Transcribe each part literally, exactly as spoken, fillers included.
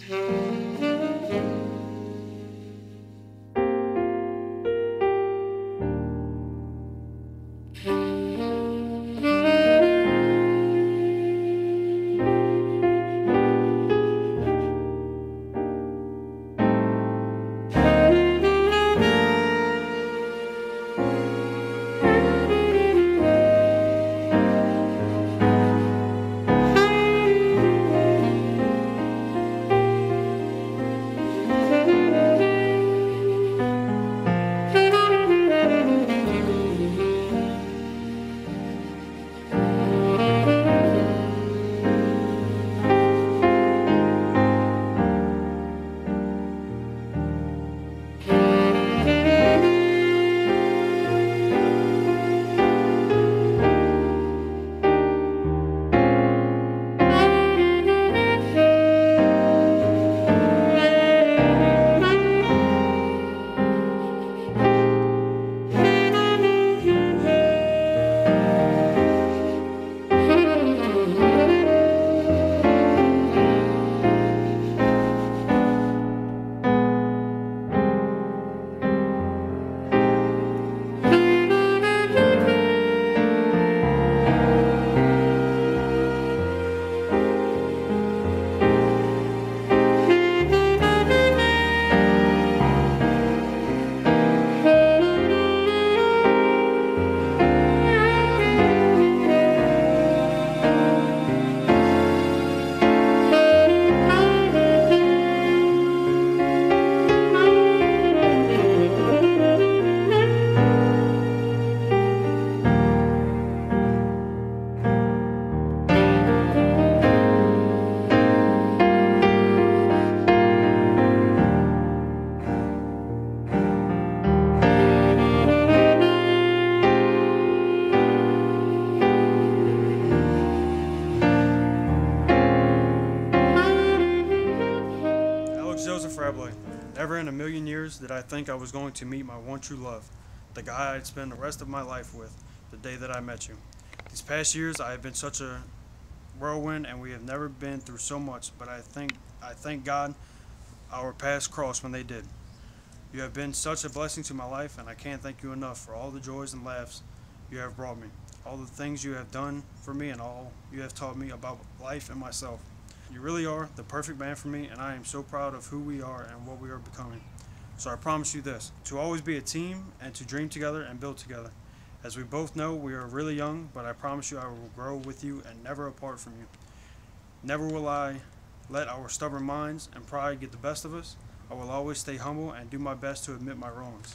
Never in a million years did I think I was going to meet my one true love, the guy I'd spend the rest of my life with, the day that I met you. These past years I have been such a whirlwind and we have never been through so much, but I think I thank God our paths crossed when they did. You have been such a blessing to my life, and I can't thank you enough for all the joys and laughs you have brought me, all the things you have done for me, and all you have taught me about life and myself. You really are the perfect man for me, and I am so proud of who we are and what we are becoming. So I promise you this, to always be a team and to dream together and build together. As we both know, we are really young, but I promise you I will grow with you and never apart from you. Never will I let our stubborn minds and pride get the best of us. I will always stay humble and do my best to admit my wrongs.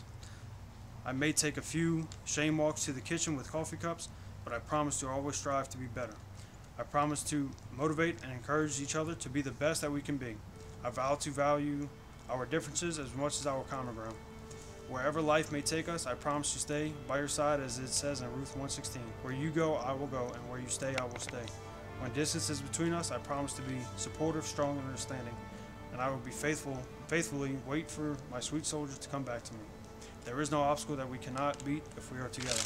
I may take a few shame walks to the kitchen with coffee cups, but I promise to always strive to be better. I promise to motivate and encourage each other to be the best that we can be. I vow to value our differences as much as our common ground. Wherever life may take us, I promise to stay by your side, as it says in Ruth one sixteen. Where you go, I will go, and where you stay, I will stay. When distance is between us, I promise to be supportive, strong, and understanding, and I will be faithful, faithfully wait for my sweet soldiers to come back to me. There is no obstacle that we cannot beat if we are together.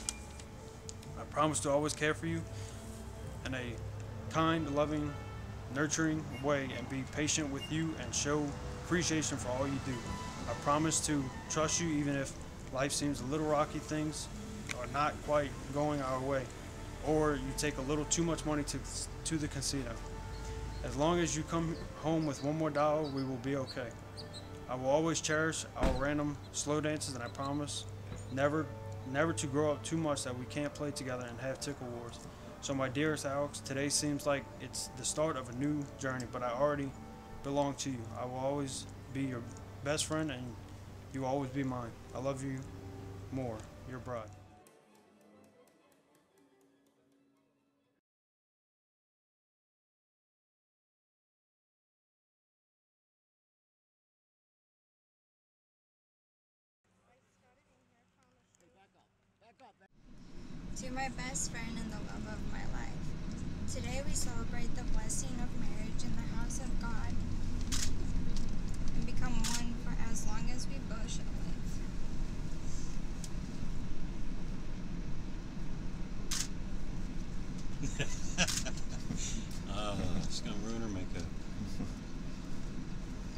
I promise to always care for you in a kind, loving, nurturing way, and be patient with you and show appreciation for all you do. I promise to trust you even if life seems a little rocky, things are not quite going our way, or you take a little too much money to, to the casino. As long as you come home with one more dollar, we will be okay. I will always cherish our random slow dances, and I promise never, never to grow up too much that we can't play together and have tickle wars. So my dearest Alex, today seems like it's the start of a new journey, but I already belong to you. I will always be your best friend, and you will always be mine. I love you more, your bride. To my best friend and the love of my life. Today we celebrate the blessing of marriage in the house of God and become one for as long as we both shall live. uh, it's gonna ruin her makeup.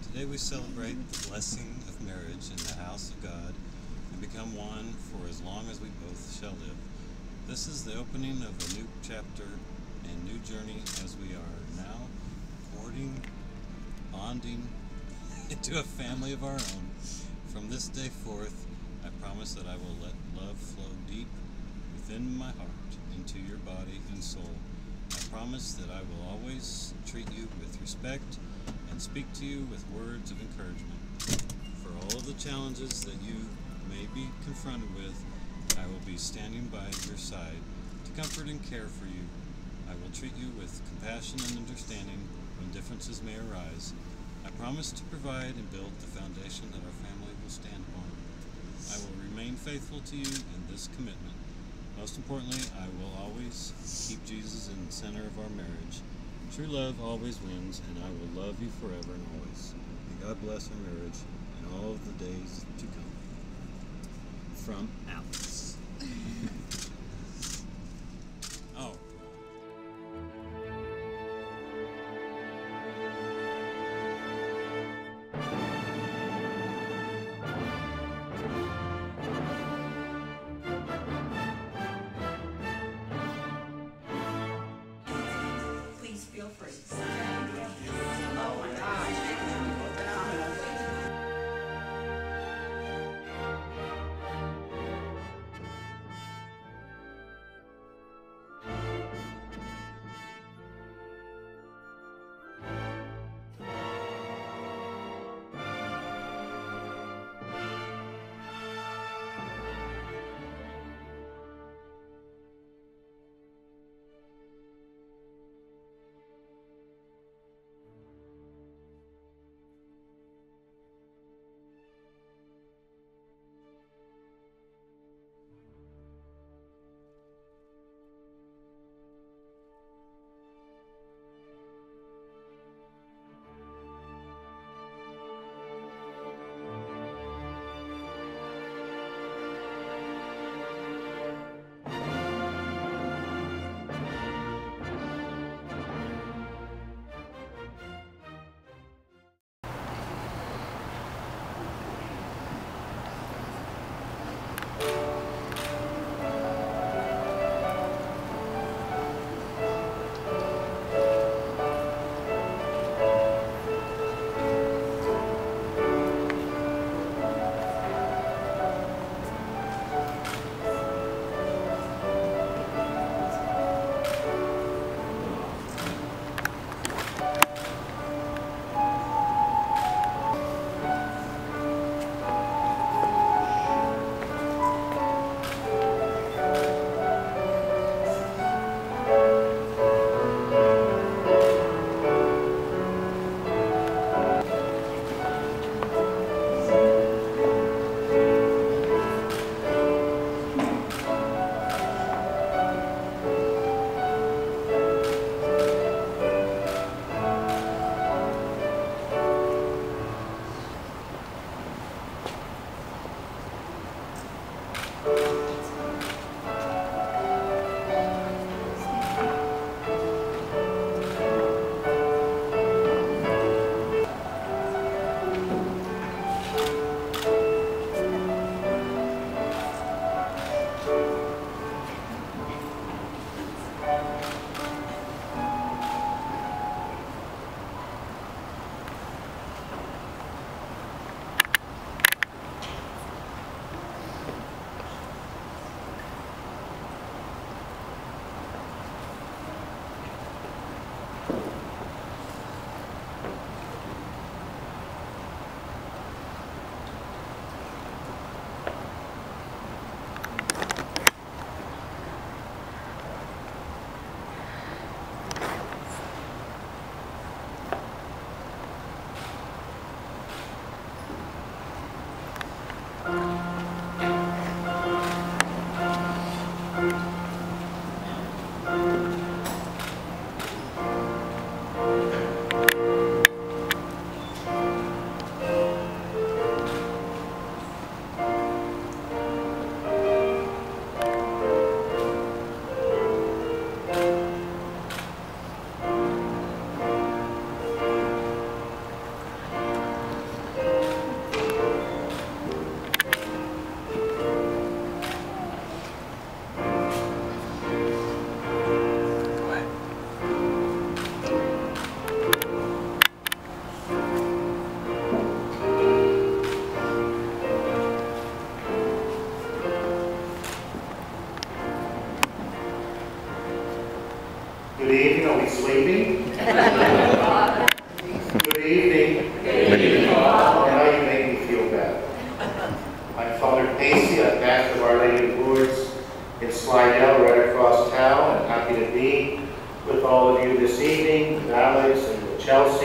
Today we celebrate the blessing of marriage in the house of God and become one for as long as we both shall live. This is the opening of a new chapter and new journey as we are now courting, bonding into a family of our own. From this day forth, I promise that I will let love flow deep within my heart into your body and soul. I promise that I will always treat you with respect and speak to you with words of encouragement. For all of the challenges that you may be confronted with, I will be standing by your side to comfort and care for you. I will treat you with compassion and understanding when differences may arise. I promise to provide and build the foundation that our family will stand upon. I will remain faithful to you in this commitment. Most importantly, I will always keep Jesus in the center of our marriage. True love always wins, and I will love you forever and always. May God bless our marriage and all of the days to come. From Alex. Oh. Please feel free. Oh my gosh.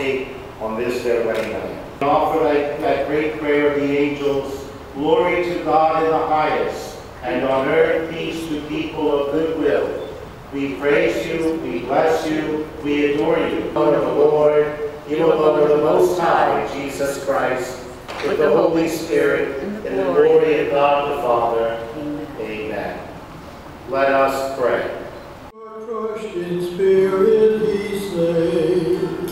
Chelsea on this their wedding night. We offer that, that great prayer of the angels, glory to God in the highest, and on earth peace to people of good will. We praise you, we bless you, we adore you. Lord of the Lord, you alone are the Most High, Jesus Christ, with the Holy Spirit, in the glory of God the Father. Amen. Let us pray. Crushed in spirit he saved.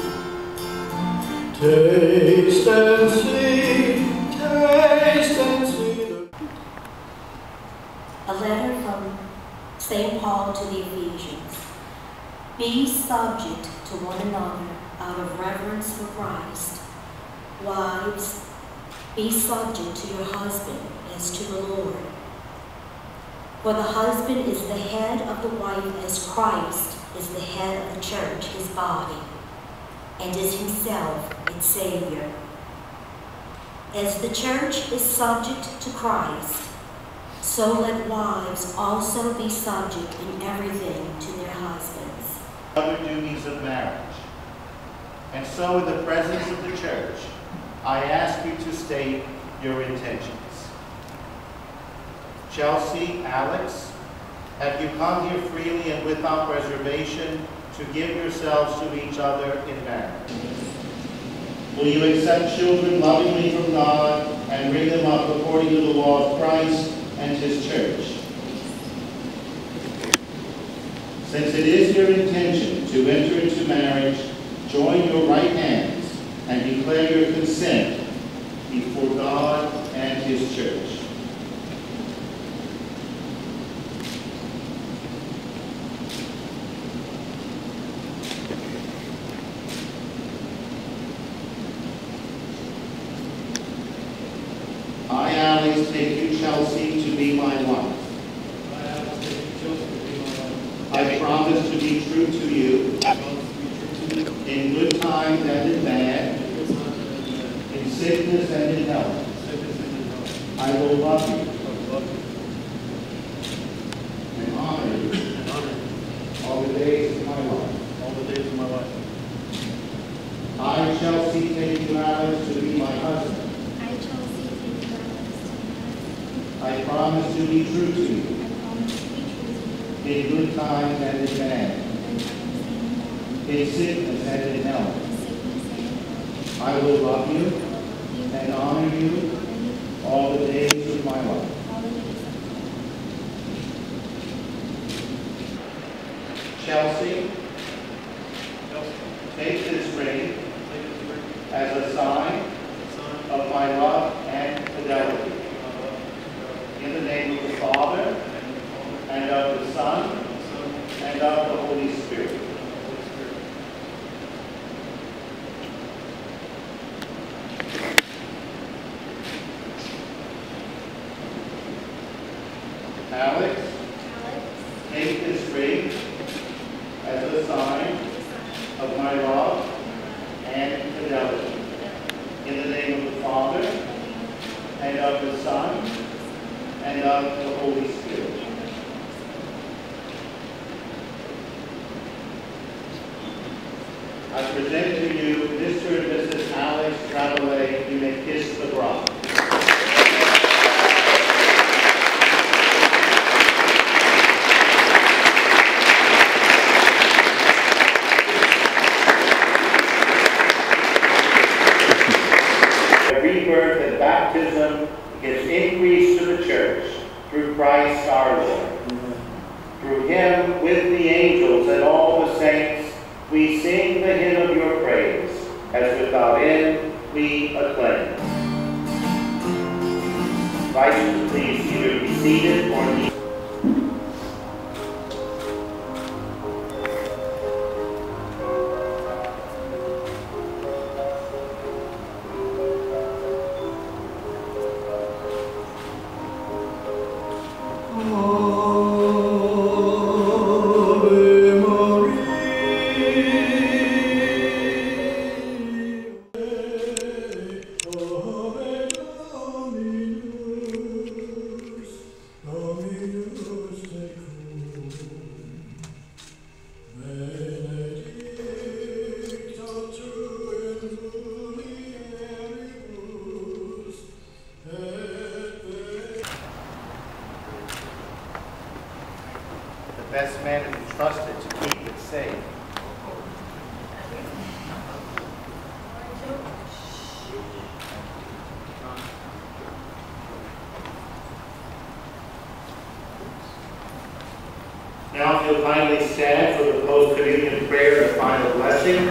Taste and see, taste and see. The A letter from Saint Paul to the Ephesians. Be subject to one another out of reverence for Christ. Wives, be subject to your husband as to the Lord. For the husband is the head of the wife as Christ is the head of the church, his body, and is himself its Savior. As the church is subject to Christ, so let wives also be subject in everything to their husbands. Other duties of marriage. And so in the presence of the church, I ask you to state your intentions. Chelsea, Alex, have you come here freely and without reservation to give yourselves to each other in marriage? Will you accept children lovingly from God and bring them up according to the law of Christ and his church? Since it is your intention to enter into marriage, join your right hands and declare your consent before God and his church. I, Alex, take you, Chelsea, to be my wife. I, Alex, take you, Chelsea, to be my wife. I promise to be true to you I promise to be true to you in good times and in bad, in good times and in bad, in sickness and in health. sickness and in health. I will love you I will love you and honor you and honor you all the days of my life. all the days of my life. I, Chelsea, take you, Alex, to be my husband. I, Chelsea, take you, Alex, to be my husband. I promise to be true to you I promise to be true to you in good times and in bad, in good times and in bad, in sickness and in health. in sickness and in health. I will love you I will love you and honor you and honor you all the days of my life. all the days of my life. Chelsea, Chelsea, take this ring take this ring as a sign as a sign of my love and fidelity. of my love and In the name of the Father, the Father, and of the Son, and the Son, and of the Holy Spirit. and of the Holy Spirit. Alex, Alex, take this ring as a sign as a sign of my love of my love and fidelity. and fidelity. In the name of the Father, In the name of the Father, and of the Son, and of the Son, and of the Holy Spirit. and of the Holy Spirit. I present to you Mister and Missus Alex Travelay. You may kiss the bride. Rebirth and baptism gives increase to the church through Christ our Lord. Through him, with the angels and all the saints, we sing the hymn of your praise, as without end we acclaim. Invite you to please either be seated or kneel. Ave Maria. Ave Dominus, Domini best man to be trusted to keep it safe. Now, if you'll kindly stand for the post-communion prayer and final blessing.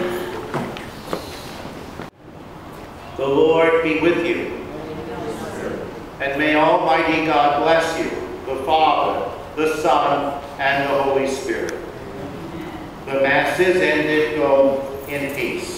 The Lord be with you. And may Almighty God bless you, the Father, the Son, and the Holy Spirit. The Mass is ended. Go in peace.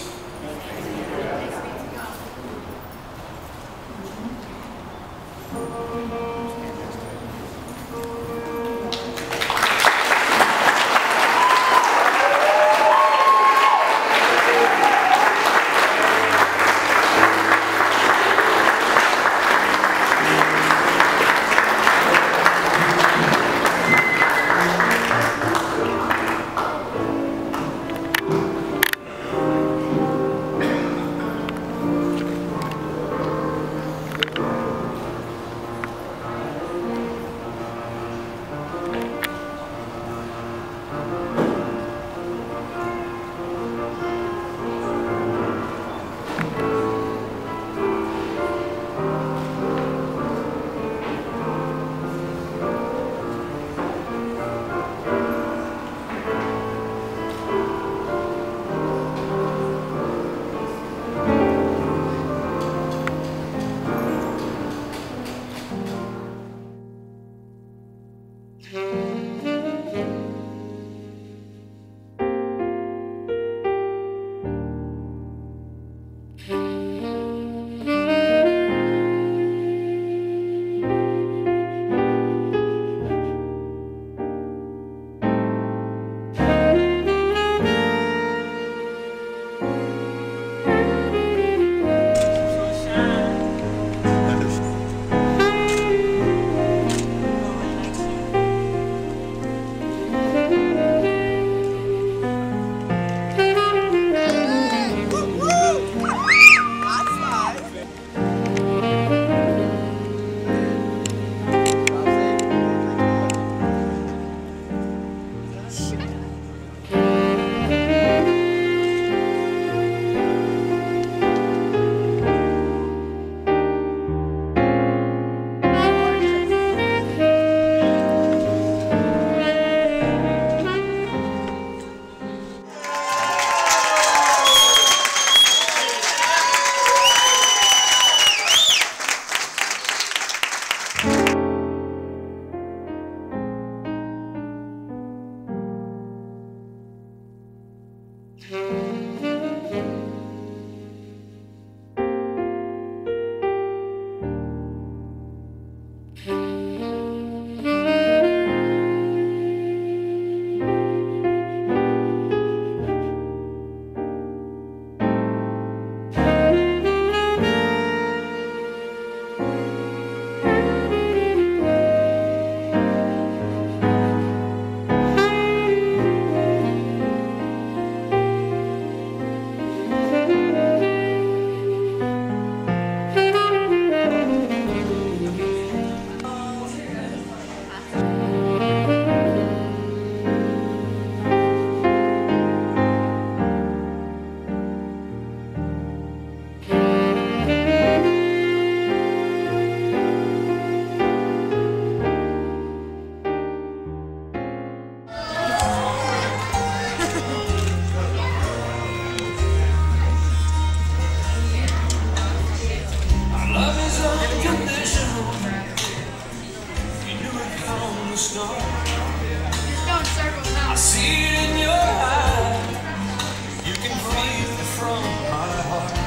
I see it in your eyes. You can feel it from my heart.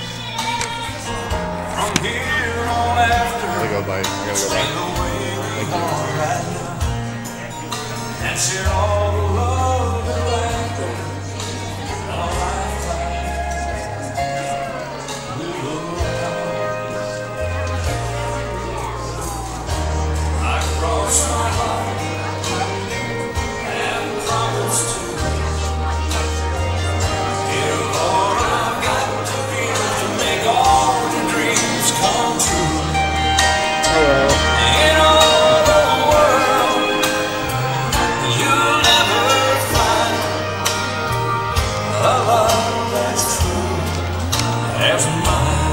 From here on after, I gotta go by. I gotta go by. Thank you. That's it, all the love and laughter. All lifetime. We look I cross my heart. Hello. In all the world, you as mine.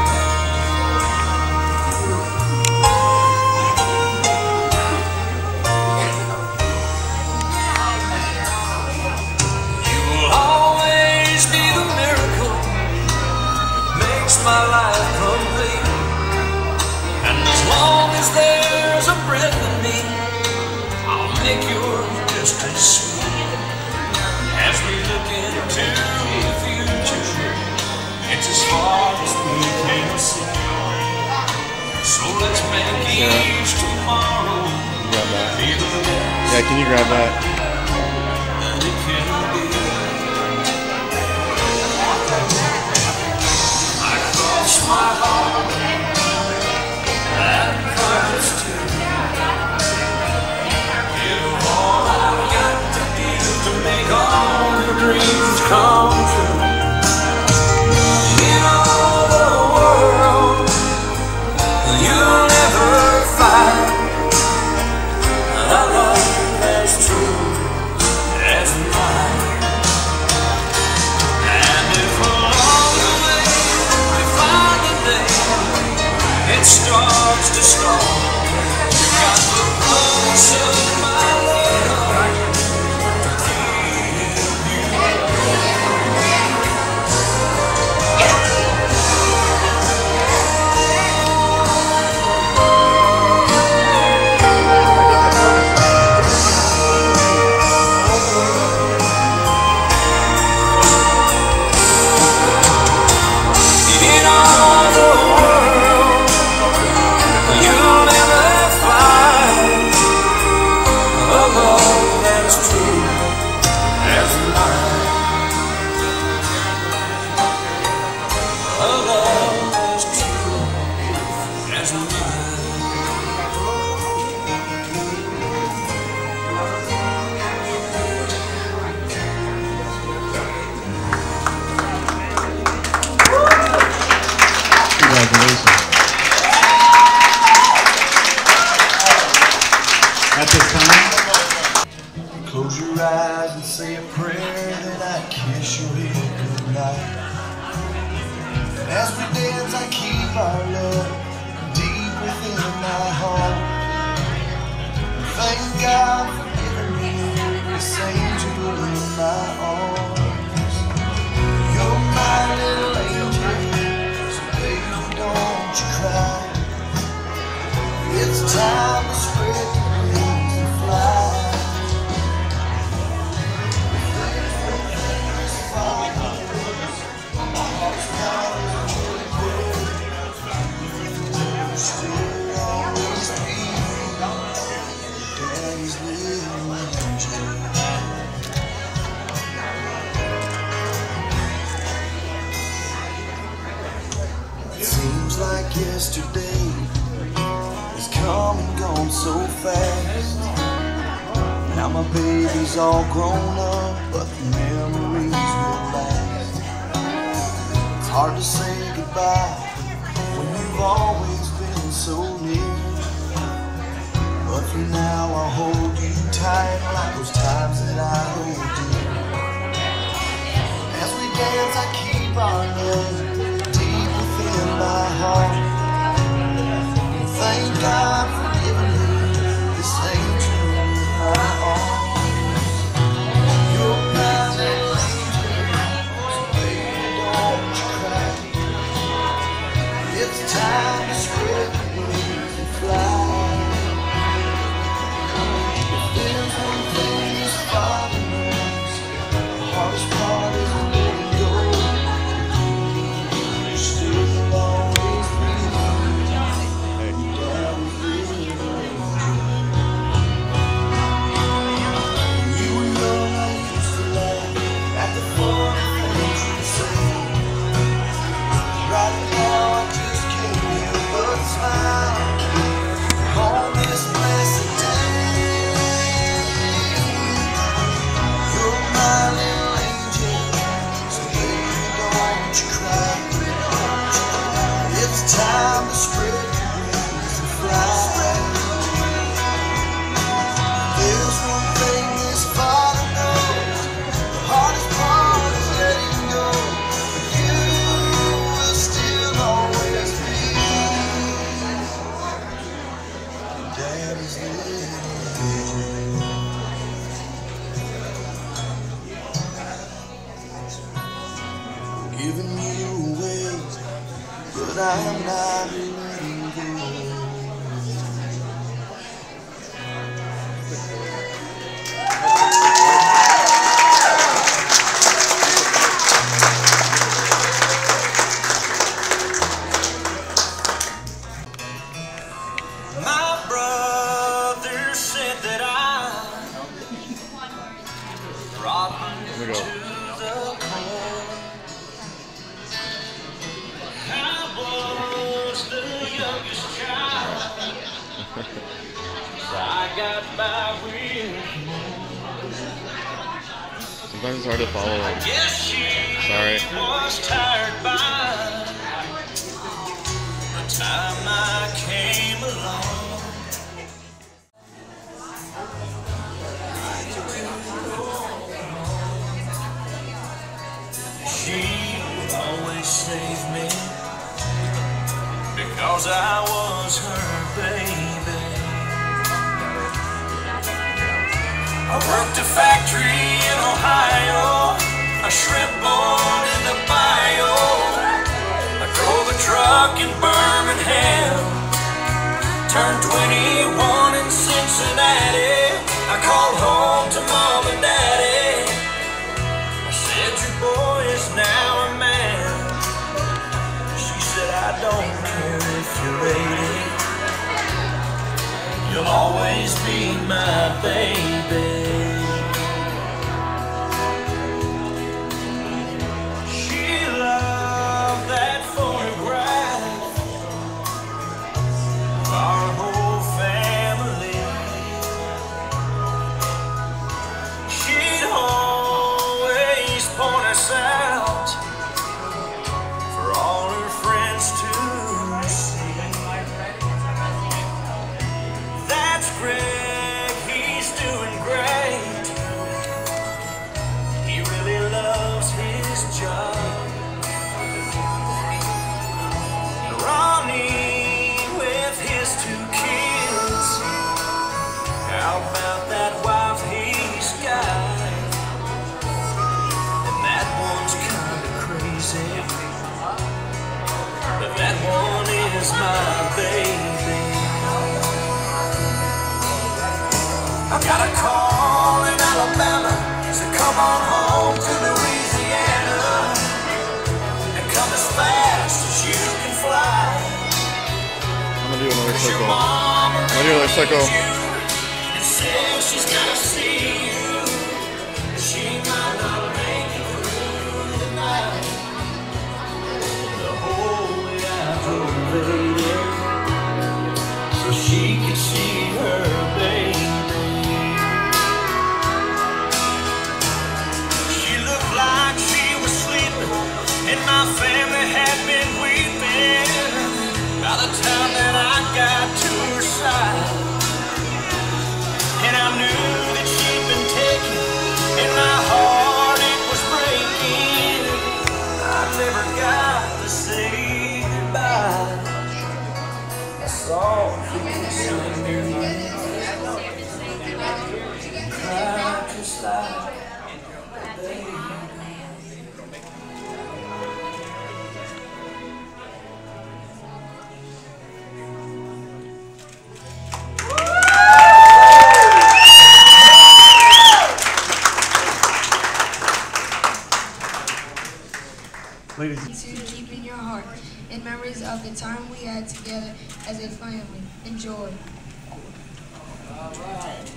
You will always be the miracle that makes my life complete. And as long as there's a breath in me, I'll make yours just as sweet. As we look into the future, it's as far as we can see. So let's make each tomorrow Grab that. be the best Yeah, can you grab that? that it can be. I cross my heart and promise to give all I've got to give to make all the dreams come true. In all the world, you'll never find a love as true as mine. And if along the way we find a day it starts to stall, you got the promise of my love to give you. In all the world, you'll never find a love that's true as mine. A love that's true as mine. Congratulations. At this time, Close your eyes and say a prayer, then I kiss your head goodnight. And as we dance, I keep our love deep within my heart. Thank God for giving me this angel in my arms. You're my little angel, so baby, don't you cry. It's time to spread your wings and fly. Seems like yesterday has come and gone so fast. Now my baby's all grown up, but the memories will last. It's hard to say goodbye when you've always been so near. But for now I'll hold you tight like those times that I hold you. As we dance I keep our love deep within my heart. Thank God for giving me this angel in my arms. You're my little angel, so baby don't you cry. It's time to spread your wings and fly. If there's one thing this Father knows, the hardest part is letting go. but I'm not letting go. My brother said that I rotten to the core. I was the youngest child. I got by with Sometimes it's hard to follow them. Yes, she Sorry. was tired by the time I came along. She would always save me because I was her baby. I worked a factory in Ohio, a shrimp boat in the bio. I drove a truck in Birmingham, turned twenty-one in Cincinnati. I called home to mom and daddy. I said, your boy is now a man. She said, I don't care if you're eighty. You'll always be my baby. She loved that photograph of our whole family. She'd always point us out for all her friends to see. That's Greg, he's doing great. He really loves his job. Ronnie with his two kids. How about that wife he's got? And that one's kinda crazy, but that one is my baby. I got a call in Alabama, so come on home to Louisiana and come as fast as you can fly. I'm gonna do another Your circle. mama I'm gonna do another circle. loves you and says she's gotta see you. She might not make it through the night. The whole way I drove lady, so she could see her baby. Like she was sleeping, and my family had been weeping by the time that I got to her side. And I knew that she'd been taken, and my heart, it was breaking. I never got to say goodbye. I saw people singing and cried just like a baby. To keep in your heart, in memories of the time we had together as a family. Enjoy. All right.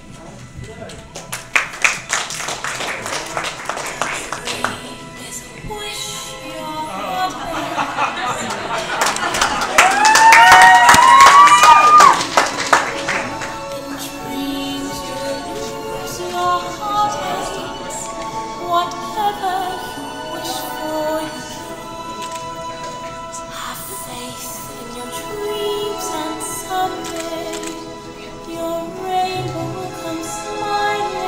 Your rainbow will come smiling.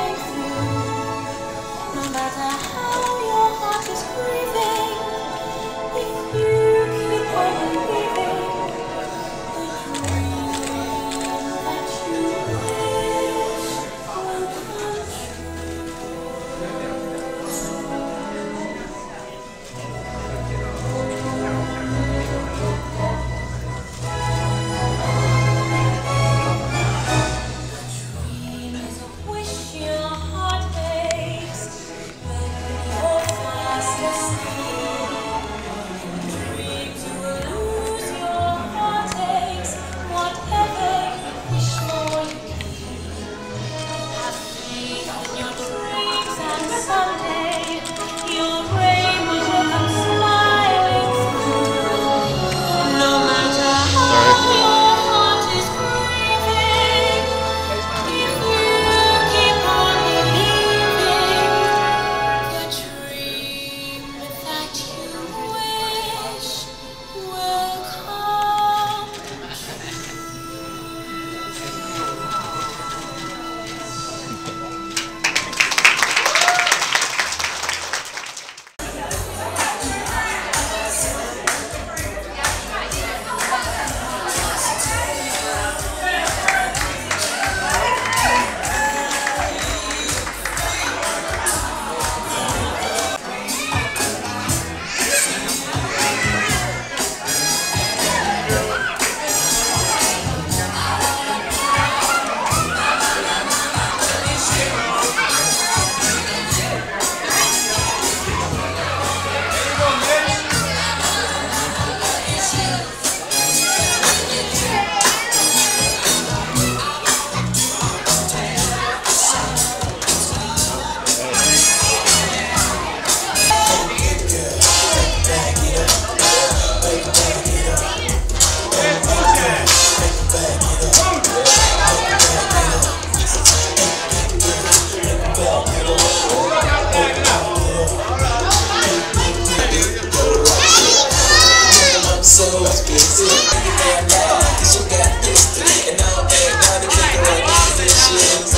so expensive. You got love, cause you got history. And all that, now to take the right decisions.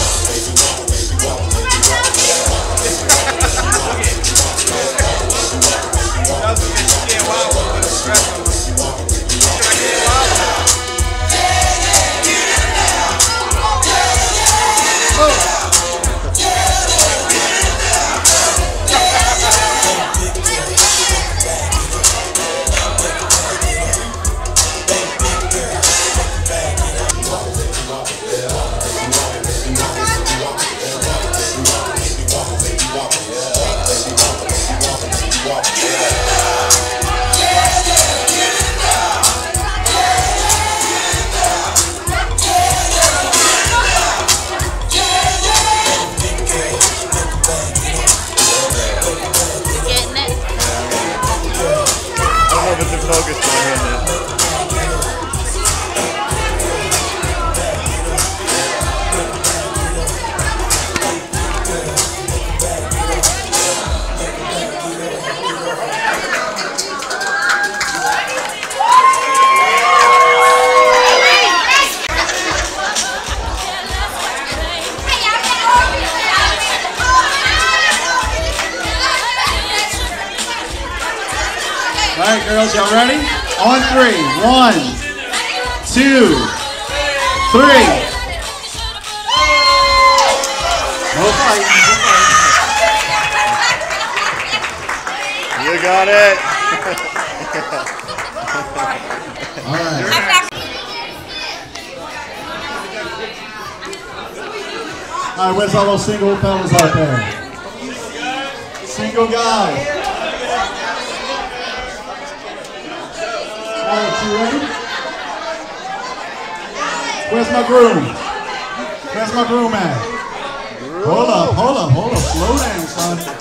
Focus on him. All right, girls, y'all ready? On three. One, two, three. No fighting. You got it. All right. All right, where's all those single fellas out there? Single guys. All right, you ready? Where's my groom? Where's my groom at? Hold up, hold up, hold up. Slow down, son.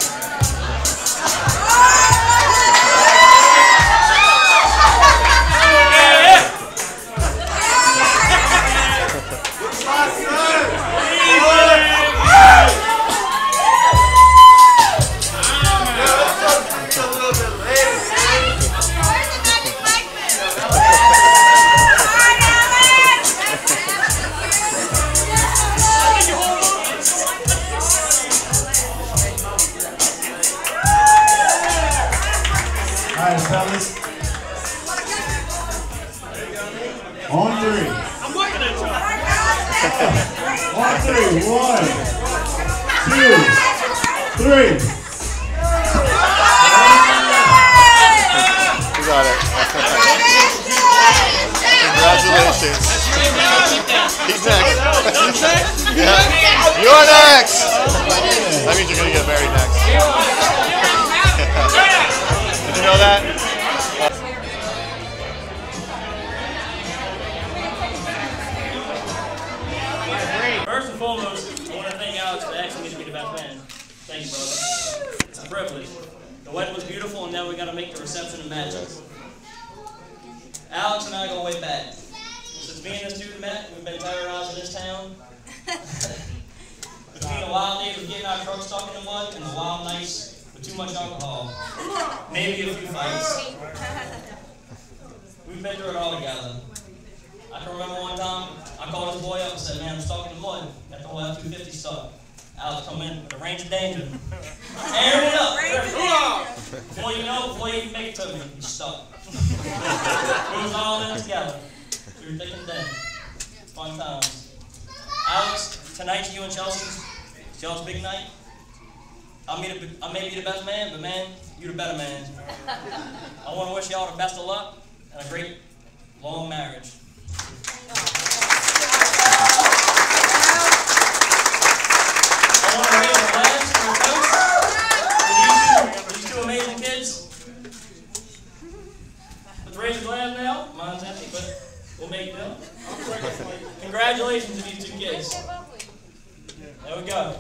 All right, fellas. On three. I'm looking at you. On three. One, two, three. You got it. Congratulations. He's next. Yeah. You're next. That means you're going to get married next. Did you know that? First and foremost, I want to thank Alex for asking me to be the best man. Thank you, brother. It's a privilege. The wedding was beautiful, and now we got to make the reception and magic. Alex and I go way back. Since me and this dude met, we've been terrorizing this town. Between the wild days of getting our trucks stuck in the mud and the wild nights with too much alcohol, maybe a few fights. We've been through it all together. I can remember one time, I called this boy up and said, man, I'm stuck in the mud. Got the whole F two fifty stuck. Alex come in with the range of danger. Airing it up. Before you know, before you even make it to me, he's stuck. We was all in it together. Through thick and thin. Fun times. Alex, tonight's you and Chelsea's. It's y'all's big night. I may, be, I may be the best man, but man, you're the better man. I want to wish y'all the best of luck and a great, long marriage. I want to raise a glass for a toast to these two, these two amazing kids. Let's raise a glass now. Mine's empty, but we'll make it up. Congratulations to these two kids. There we go.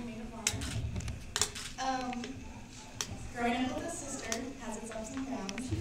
Growing up with a sister has its ups and downs.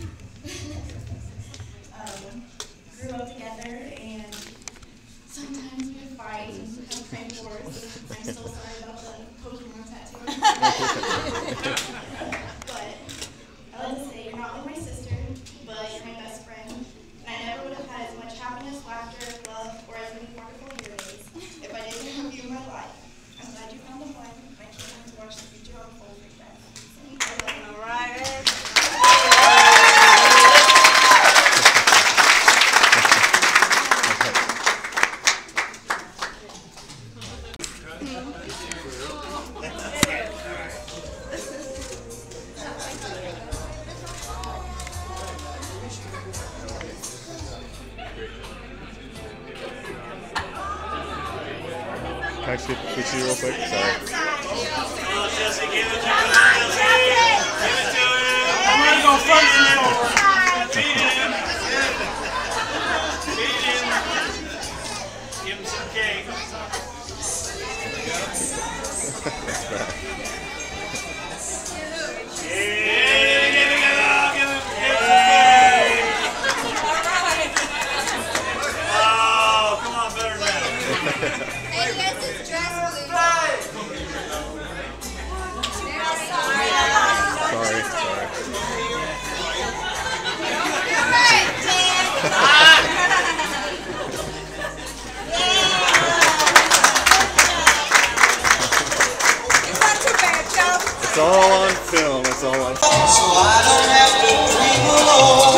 I skip fix you real quick? Sorry. Jesse, give it to him. Give it to him. I'm gonna go front and forward. Beat him. Beat him. Give him some cake. Hey, yes, it's dress blue. Sorry, sorry. It's not too bad, Joe. It's all on film. It's all on film. So I don't have to dream alone.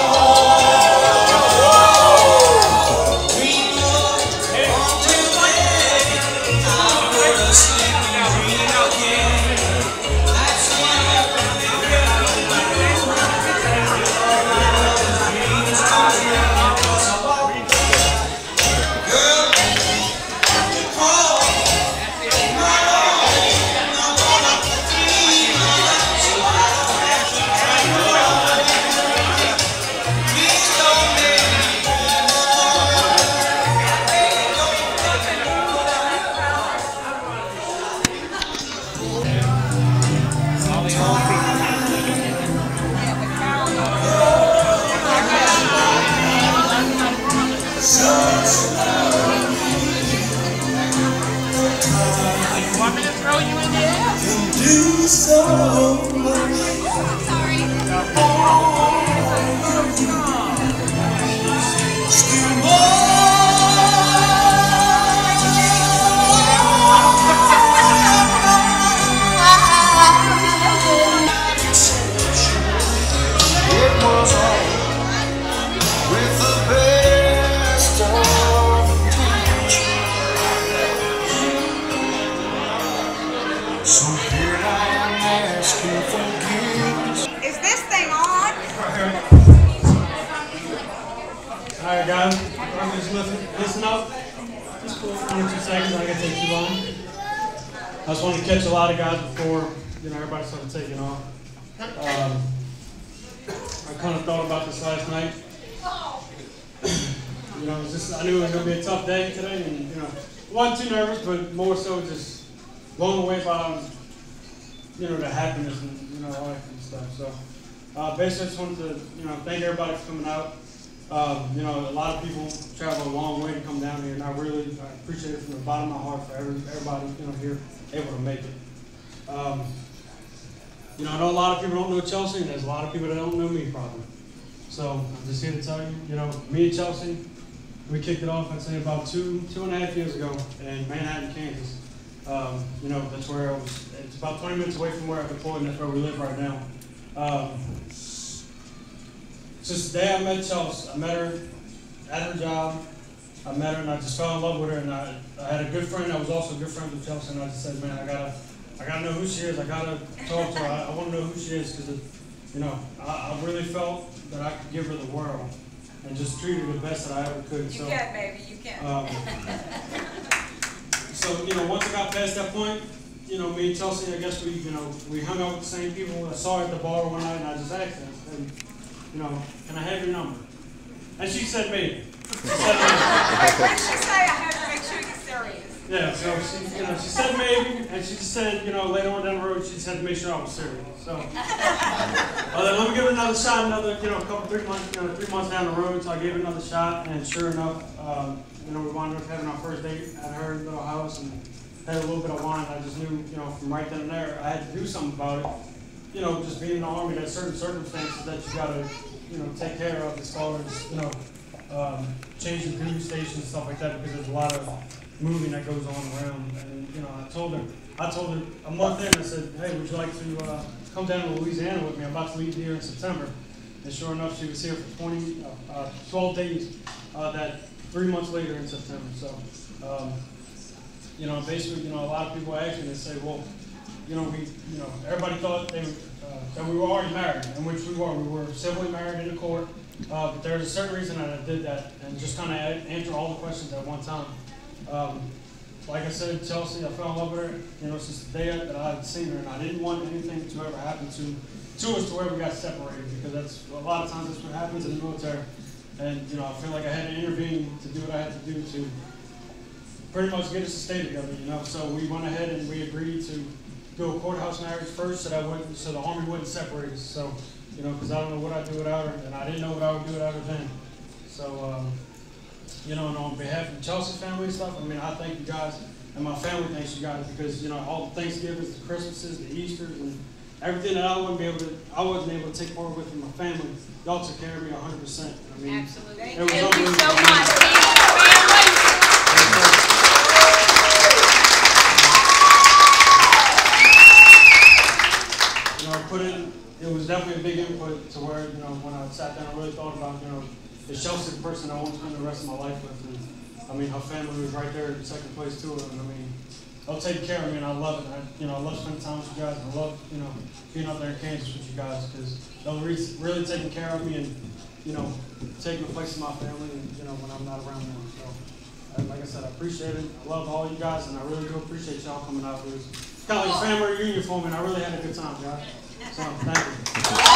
Do so much. Still it was all with the best of intentions. So here I am asking forgiveness. Is this thing on? Alright guys, I'm just listen, listen up. Just for one or two seconds, I ain't gonna take too long. I just want to catch a lot of guys before, you know, everybody started taking off. Um, I kind of thought about this last night. You know, it was just, I knew it was gonna be a tough day today, and you know, wasn't too nervous, but more so just blown away by, you know, the happiness and you know all that kind of stuff. So uh, basically, I just wanted to, you know, thank everybody for coming out. Um, you know, a lot of people travel a long way to come down here, and I really I appreciate it from the bottom of my heart for every, everybody, you know, here able to make it. Um, you know, I know a lot of people don't know Chelsea, and there's a lot of people that don't know me probably. So I'm just here to tell you, you know, me and Chelsea, we kicked it off, I'd say about two, two and a half years ago in Manhattan, Kansas. Um, you know, that's where I was, it's about twenty minutes away from where I deployed, and that's where we live right now. Um, Since the day I met Chelsea, I met her at her job. I met her and I just fell in love with her. And I, I had a good friend that was also a good friend with Chelsea. And I just said, man, I gotta, I gotta know who she is. I gotta talk to her. I, I want to know who she is because, you know, I, I really felt that I could give her the world and just treat her the best that I ever could. You so, can, baby, you can. Um, so you know, once I got past that point, you know, me and Chelsea, I guess we, you know, we hung out with the same people. I saw her at the bar one night and I just asked her. And, you know, can I have your number? And she said maybe. She said maybe. Wait, what did she say? I have to make sure you're serious. Yeah, so she, you know, she said maybe, and she just said, you know, later on down the road, she just had to make sure I was serious. So, well, then let me give it another shot. Another, you know, a couple, three months, you know, three months down the road. So I gave it another shot, and sure enough, um, you know, we wound up having our first date at her little house, and had a little bit of wine. I just knew, you know, from right then and there, I had to do something about it. You know, just being in the Army, there's certain circumstances that you gotta, you know, take care of as far as, you know, um, changing duty stations and stuff like that, because there's a lot of moving that goes on around. And, you know, I told her, I told her a month in, I said, hey, would you like to uh, come down to Louisiana with me? I'm about to leave here in September. And sure enough, she was here for twenty, uh, twelve days, uh, that three months later in September. So, um, you know, basically, you know, a lot of people ask me, they say, well, you know, we, you know, everybody thought they, uh, that we were already married, and which we were. We were civilly married in the court, uh, but there's a certain reason that I did that, and just kind of answer all the questions at one time. Um, like I said, Chelsea, I fell in love with her, you know, since the day that I had seen her, and I didn't want anything to ever happen to, to us to where we got separated, because that's, a lot of times that's what happens in the military. And, you know, I feel like I had to intervene to do what I had to do to pretty much get us to stay together, you know. So we went ahead and we agreed to do a courthouse marriage first, so that wouldn't, so the Army wouldn't separate us. So, you know, because I don't know what I'd do without her, and I didn't know what I would do without her then. So, um, you know, and on behalf of the Chelsea family and stuff, I mean, I thank you guys, and my family thanks you guys, because, you know, all the Thanksgivings, the Christmases, the Easters, and everything that I wouldn't be able to, I wasn't able to take part with in my family, y'all took care of me one hundred percent. I mean, absolutely. It was Thank you so unbelievable. much. Thank you, family. You know, put in, it was definitely a big input to where, you know, when I sat down, I really thought about, you know, is Chelsea the person I want to spend the rest of my life with? And, I mean, her family was right there in second place too, and I mean, they'll take care of me, and I love it. I, you know, I love spending time with you guys, and I love, you know, being out there in Kansas with you guys, because they'll re really taking care of me and, you know, taking the place of my family, and, you know, when I'm not around them. So, uh, like I said, I appreciate it. I love all you guys, and I really do appreciate y'all coming out. It was kind of like a family reunion for me, and I really had a good time, guys. So, thank you.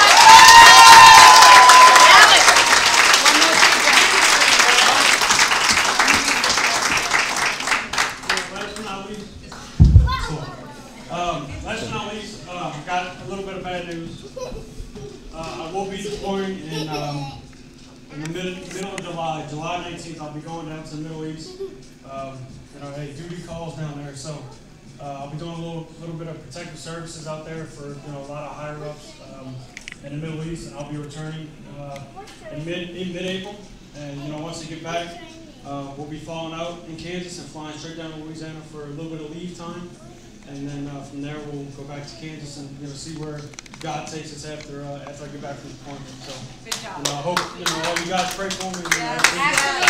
Um, last but not least, uh, I got a little bit of bad news. Uh, I will be deploying in, um, in the mid middle of July, July nineteenth. I'll be going down to the Middle East. Um, you know, hey, duty calls down there, so uh, I'll be doing a little little bit of protective services out there for, you know, a lot of higher ups um, in the Middle East, and I'll be returning uh, in mid in mid-April. And you know, once I get back, uh, we'll be falling out in Kansas and flying straight down to Louisiana for a little bit of leave time. And then uh, from there, we'll go back to Kansas and, you know, see where God takes us after uh, after I get back from deployment. So, good job. You know, I hope, you know, all you guys pray for me. And, Yes, uh,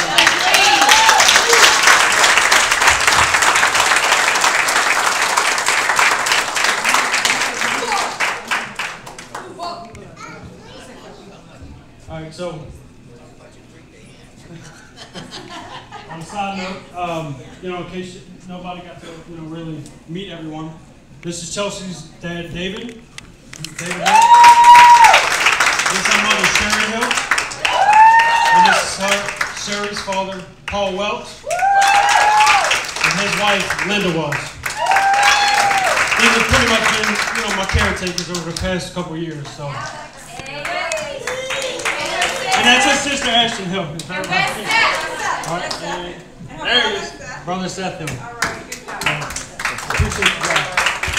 absolutely. All right, so on a side note, um, you know, in case you, nobody got to, you know, really meet everyone, this is Chelsea's dad, David. David Hill. This is her mother, Sherry Hill. And this is her, Sherry's father, Paul Welch. And his wife, Linda Welch. These have pretty much been, you know, my caretakers over the past couple of years. So. And that's his sister, Ashton Hill. All right, and there he is, Brother Seth Hill. All right, good job. Uh, appreciate you guys.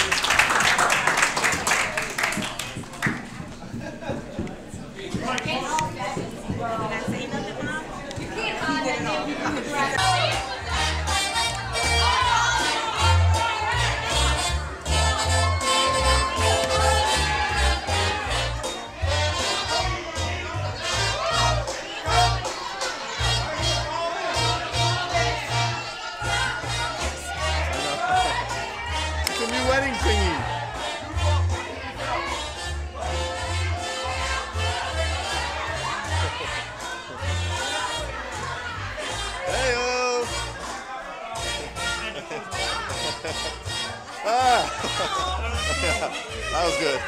Wedding thingy. Hey-o. Ah. That was good.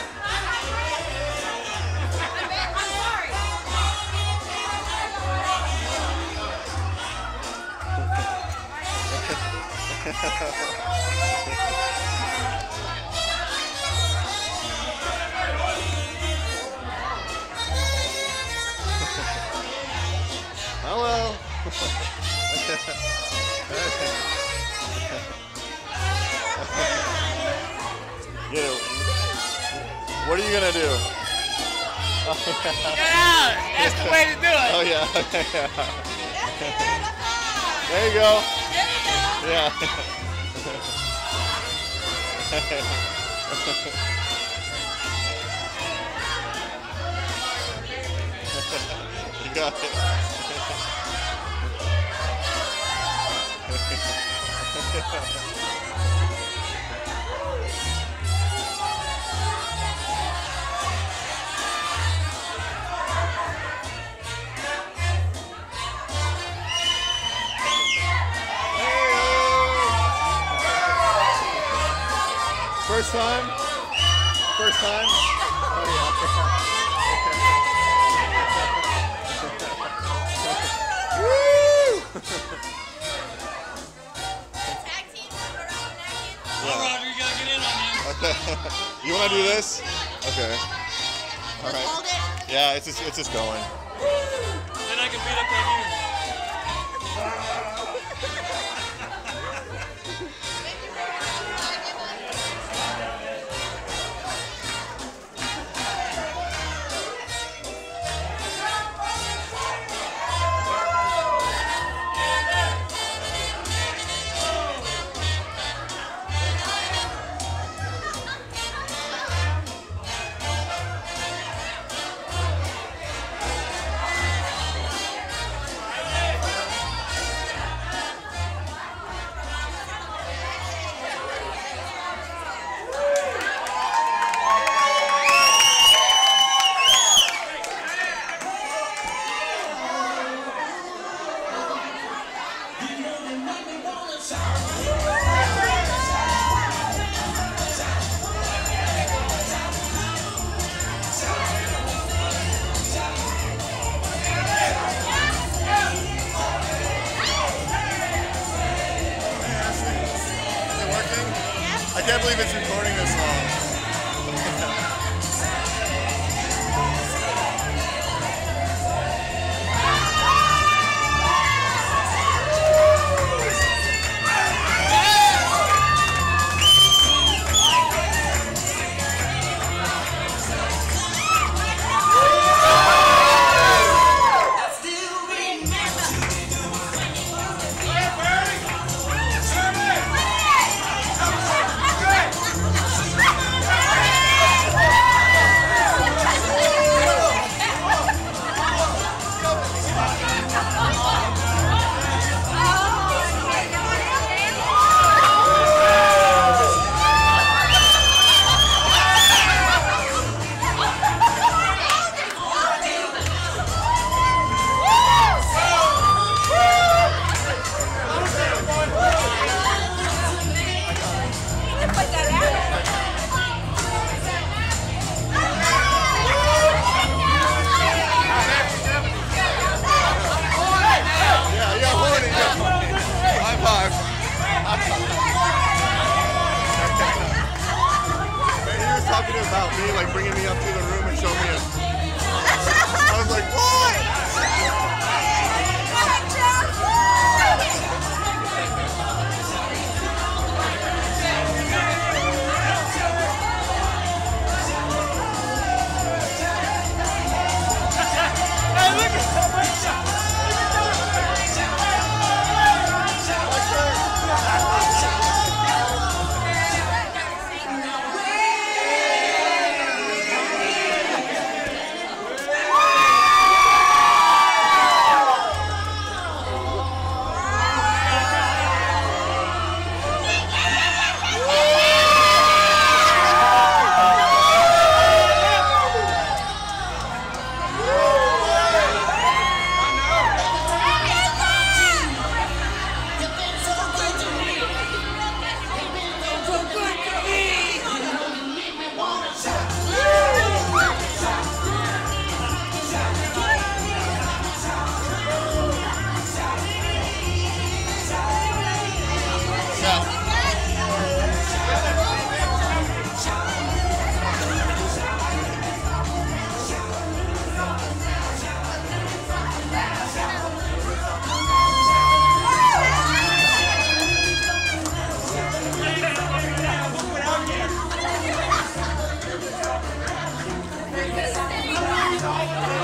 Hello. Get it. What are you gonna do? Yeah, that's the way to do it. Oh yeah. There you go. Yeah. You got it. Hey-o. First time? First time? Oh yeah. Woo! All right, we gotta get in on that. Okay. You wanna do this? Okay. All right. Hold it. Yeah, it's just it's just going. Then I can beat up on you. I can't believe it's recording this long. About me, like bringing me up to the room and showing me it. I was like, what? Thank you.